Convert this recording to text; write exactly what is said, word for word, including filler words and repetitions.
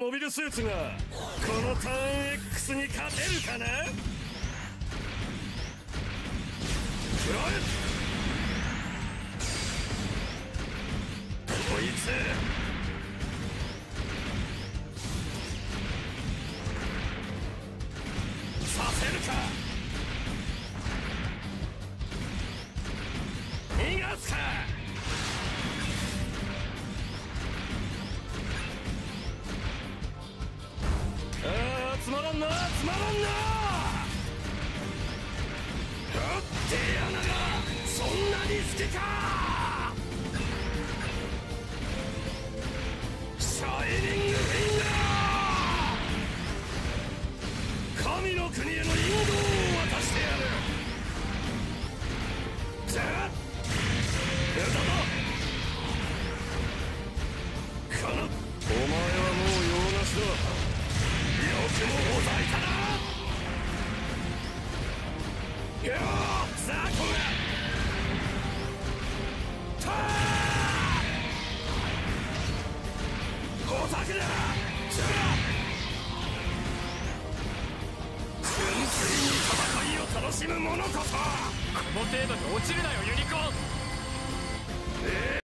モビルスーツがこのターン X に勝てるかな。食らえ。こいつさせるか。逃がすか。ああつまらんなつまらんな。だって穴がそんなに好きか。シャイニングフィンガー、神の国への引導を渡してやる。じゃあやだな。このお前はもう用なしだ。よくもほざいたな。よーザコがたーほざくな。じゃあ純粋に戦いを楽しむ者こそ。 この程度に落ちるなよユニコーン。 えー